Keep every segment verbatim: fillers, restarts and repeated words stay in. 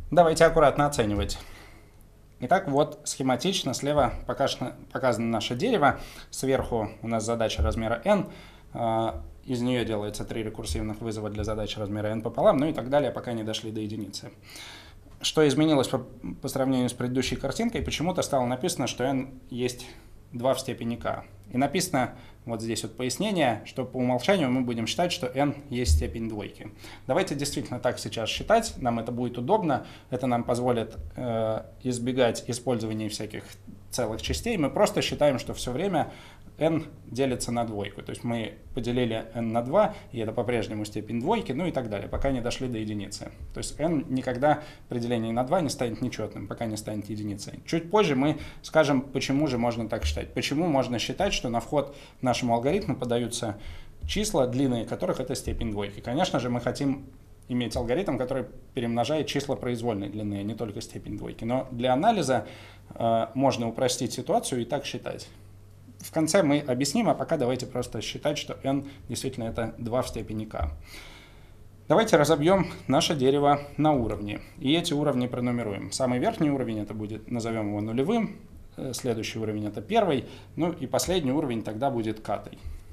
Давайте аккуратно оценивать. Итак, вот схематично слева показано, показано наше дерево. Сверху у нас задача размера n. Из нее делается три рекурсивных вызова для задачи размера n пополам, ну и так далее, пока не дошли до единицы. Что изменилось по, по сравнению с предыдущей картинкой? Почему-то стало написано, что n есть два в степени k. И написано вот здесь вот пояснение, что по умолчанию мы будем считать, что n есть степень двойки. Давайте действительно так сейчас считать, нам это будет удобно, это нам позволит э, избегать использования всяких целых частей. Мы просто считаем, что все время n делится на двойку. То есть мы поделили n на два, и это по-прежнему степень двойки, ну и так далее, пока не дошли до единицы. То есть n никогда при делении на два не станет нечетным, пока не станет единицей. Чуть позже мы скажем, почему же можно так считать. Почему можно считать, что на вход нашему алгоритму подаются числа, длины которых это степень двойки. Конечно же, мы хотим иметь алгоритм, который перемножает числа произвольной длины, а не только степень двойки. Но для анализа э, можно упростить ситуацию и так считать. В конце мы объясним, а пока давайте просто считать, что n действительно это два в степени k. Давайте разобьем наше дерево на уровни, и эти уровни пронумеруем. Самый верхний уровень это будет, назовем его нулевым, следующий уровень это первый, ну и последний уровень тогда будет k,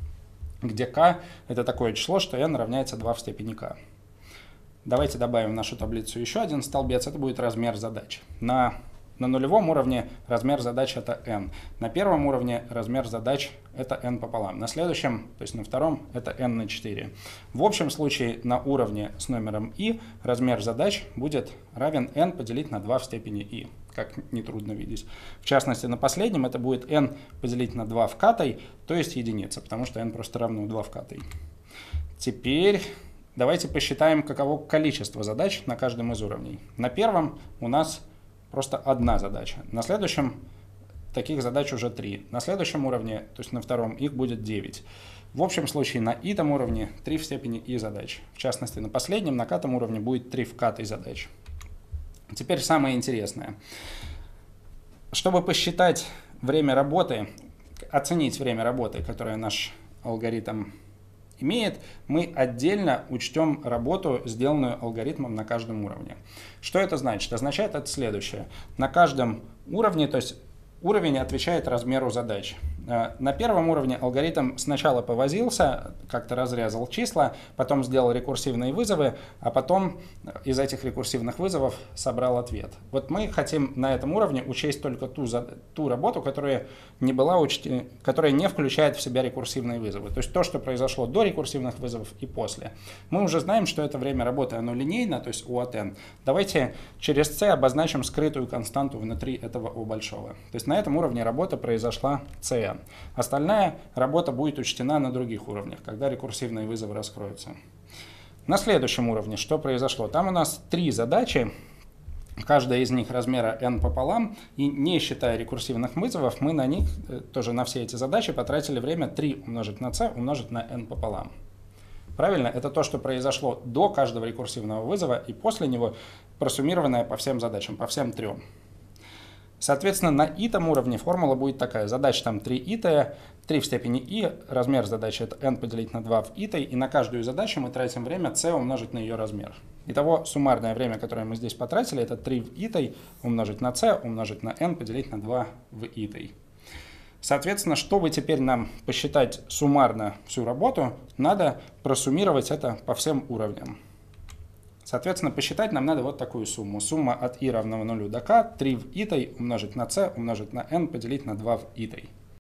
где k это такое число, что n равняется два в степени k. Давайте добавим в нашу таблицу еще один столбец, это будет размер задач. На На нулевом уровне размер задач это n. На первом уровне размер задач это n пополам. На следующем, то есть на втором, это n на четыре. В общем случае на уровне с номером i размер задач будет равен n поделить на два в степени i, как нетрудно видеть. В частности, на последнем это будет n поделить на два в k, то есть единица, потому что n просто равно два в k. Теперь давайте посчитаем, каково количество задач на каждом из уровней. На первом у нас просто одна задача. На следующем таких задач уже три. На следующем уровне, то есть на втором, их будет девять. В общем случае на итом уровне три в степени i задач. В частности, на последнем, на катом уровне будет три в k задач. Теперь самое интересное. Чтобы посчитать время работы, оценить время работы, которое наш алгоритм имеет, мы отдельно учтем работу, сделанную алгоритмом на каждом уровне. Что это значит? Означает это следующее. На каждом уровне, то есть уровень отвечает размеру задач. На первом уровне алгоритм сначала повозился, как-то разрезал числа, потом сделал рекурсивные вызовы, а потом из этих рекурсивных вызовов собрал ответ. Вот мы хотим на этом уровне учесть только ту, ту работу, которая не, была учтена, которая не включает в себя рекурсивные вызовы. То есть то, что произошло до рекурсивных вызовов и после. Мы уже знаем, что это время работы, оно линейно, то есть у от n. Давайте через c обозначим скрытую константу внутри этого u большого. То есть на этом уровне работа произошла cn. Остальная работа будет учтена на других уровнях, когда рекурсивные вызовы раскроются. На следующем уровне что произошло? Там у нас три задачи, каждая из них размера n пополам, и не считая рекурсивных вызовов, мы на них, тоже на все эти задачи, потратили время три умножить на c умножить на n пополам. Правильно? Это то, что произошло до каждого рекурсивного вызова и после него, просуммированное по всем задачам, по всем трем. Соответственно, на итом уровне формула будет такая. Задача там три итая, три в степени i, размер задачи это n поделить на два в итой, и на каждую задачу мы тратим время c умножить на ее размер. Итого суммарное время, которое мы здесь потратили, это три в итой умножить на c умножить на n поделить на два в итой. Соответственно, чтобы теперь нам посчитать суммарно всю работу, надо просуммировать это по всем уровням. Соответственно, посчитать нам надо вот такую сумму. Сумма от i равного нулю до k, три в итой умножить на c умножить на n поделить на два в итой.